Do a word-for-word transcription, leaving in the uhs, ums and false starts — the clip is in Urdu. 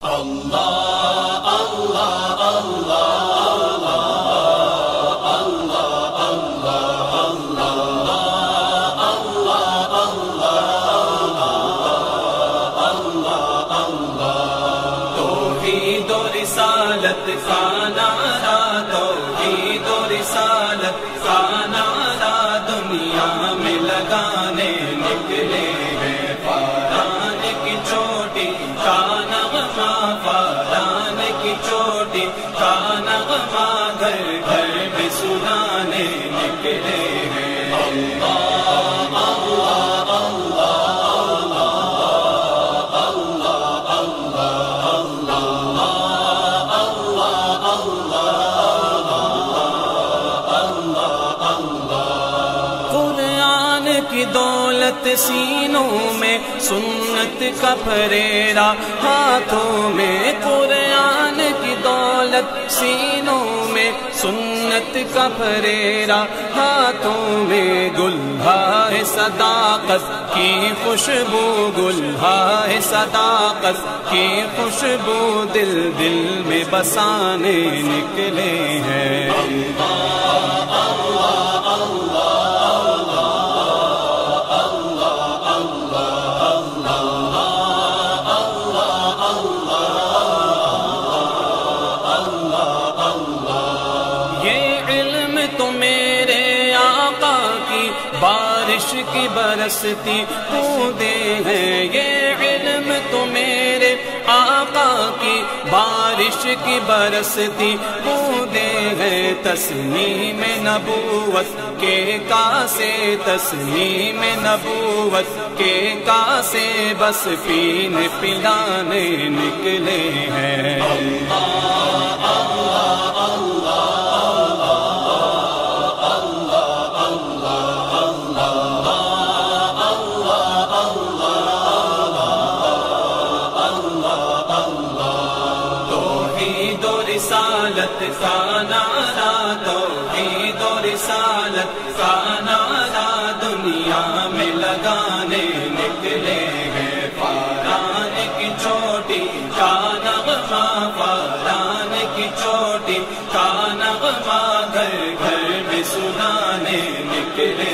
اللہ اللہ اللہ اللہ اللہ اللہ اللہ اللہ توحید و رسالت کا نعرہ توحید و رسالت کا نعرہ دنیا میں لگانے نکلے ہیں فاران کی چوٹی کا نغمہ فاران کی چوٹی کا نغمہ گھر گھر میں سنانے نکلے ہیں اللہ اللہ اللہ اللہ اللہ اللہ اللہ قرآن کی دولت سینوں میں سنت کا پھریرا ہاتھوں میں قرآن کی دولت سینوں میں سنت کا پھریرا ہاتھوں میں گلہائے صداقت کی خوشبو گلہائے صداقت کی خوشبو دل دل میں بسانے نکلے ہیں اللہ اللہ اللہ بارش کی برستی بوندیں ہیں یہ علم تو میرے آقا کی بارش کی برستی بوندیں ہیں تسنیم نبوت کے کاسے تسنیم نبوت کے کاسے بس پینے پلانے نکلے ہیں اللہ اللہ اللہ رسالت کا نعرہ توحید و رسالت کا نعرہ دنیا میں لگانے نکلے ہیں فاران کی چوٹی کا نغمہ فاران کی چوٹی کا نغمہ گھر گھر میں سنانے نکلے